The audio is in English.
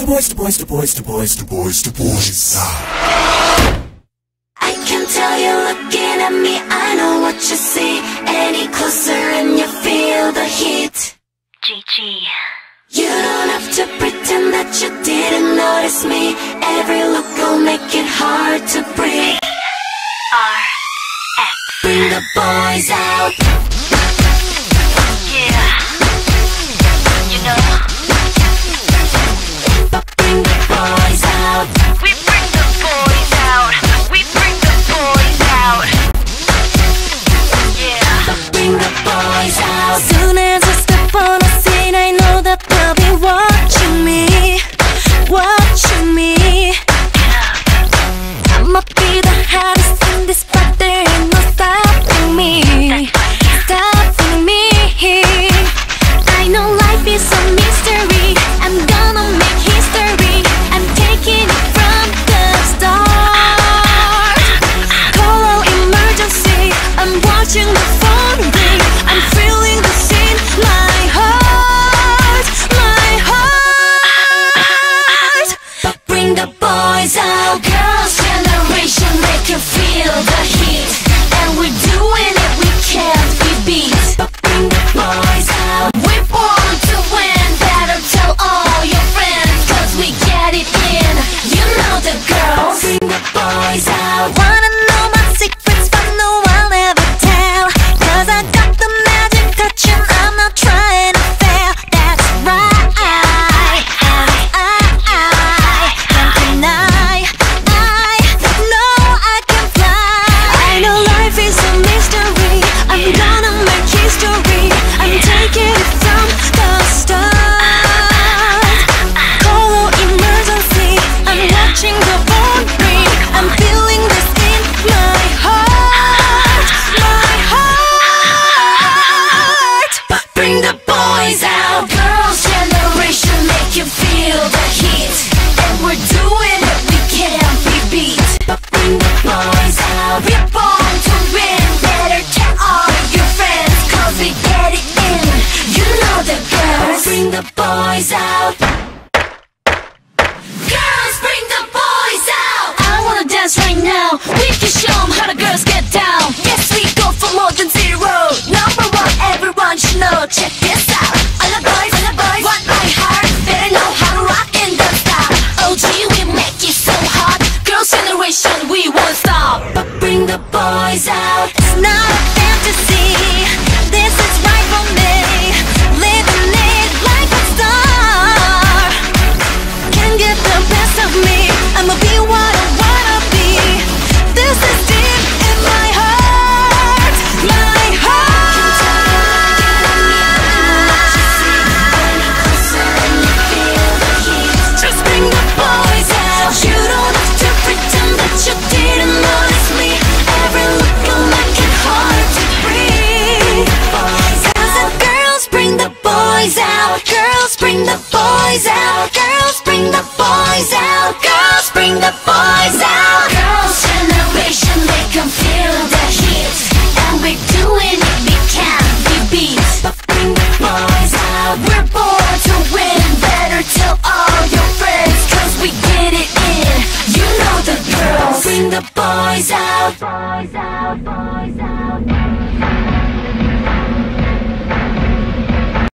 I can tell you're looking at me, I know what you see. Any closer and you feel the heat. GG. You don't have to pretend that you didn't notice me. Every look will make it hard to breathe. RX. Bring the boys out. Yeah. You know. Bring the boys out. We bring the boys out. We bring the boys out. Yeah. Bring the boys out. Soon as I step on a scene, I know that they'll be watching me, watching me. I'ma be the hottest in this, but there ain't no stopping me, stopping me. I know life is a mystery. I'm gonna make history. I'm taking it from the start. Call out emergency. I'm watching the phone ring. I'm feeling the scene. My heart, my heart. Bring the boys out. Girls' generation, make you feel the heat. And we're doing it, we can't be beat. Bring the boys out. We're born to win. Better tell all your friends, cause we get it in. You know the girls. Bring the boys out. Wanna know my secrets, but no, I'll never tell. Cause I got the magic touch and I'm not trying to fail. That's right. Can't deny. I know I can fly. I know life is a mystery. I'm gonna make history. I'm taking it from the start. Call out emergency. I'm watching the phone ring. I'm feeling this in my heart, my heart. Bring the boys out. Girls' generation, make you feel the heat. And we're doing it, we can't be beat. Bring the boys out. We're born to win. Better tell all your friends, cause we get it in. You know the girls. Bring the boys out. Girls, bring the boys out. I wanna dance right now. We can show 'em how the girls get down. Yes, we go for more than zero. Number one, everyone should know. Check this out. All the boys want my heart. Better know how to rock in the style. OG, we make it so hot. Girls' generation, we won't stop. But bring the boys out. It's not a fantasy. This is right for me. Living it like a star. Can't get the best of me. I'ma be what I wanna be. This is deep in my heart, my heart. Just bring the boys out. You don't have to pretend that you didn't notice me. Every look will make it hard to breathe. Cause the girls bring the boys out. Girls bring the boys out. Girls bring the boys out. Girls, bring the boys out. Girls' generation, they can feel the heat. And we're doing it, we can't be beat. But bring the boys out. We're born to win. Better tell all your friends, cause we get it in. You know the girls. Bring the boys out. Boys out, boys out.